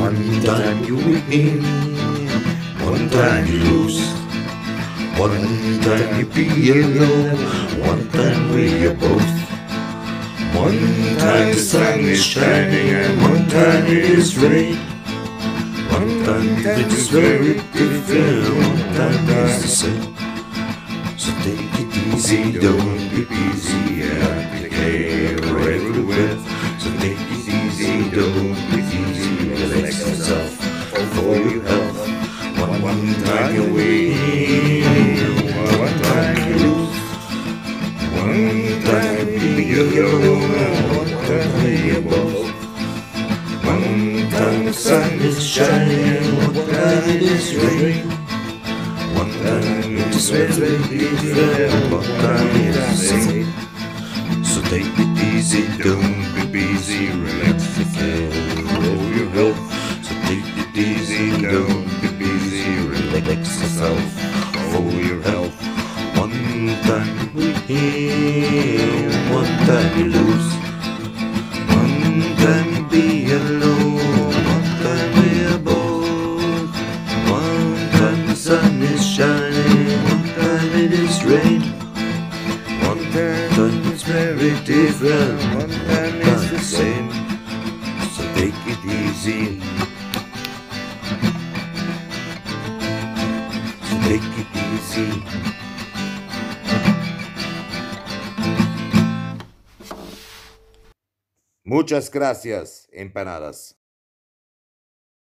One time you win, one time you lose. One time you be alone, one time we are both. One time the sun is shining and one time it is rain. One time it is very different, one time is the same. So take it easy, don't be busy, applicator everywhere. So take it easy, don't be easy, relax yourself for your health. One time you win, one time you lose. One time you be alone, one time we are both. One time the sun is shining, one time it is rain. One time it is very different, one time it is the same. So take it easy, don't be busy, relax yourself for your health. So take it easy, don't be busy, relax yourself for your health. One time you win, one time you lose. One time you be alone, one time we are both. One time the sun is shining, one time it is rain. One time it's very different, one time it's the same. So take it easy. So take it easy. Muchas gracias, empanadas.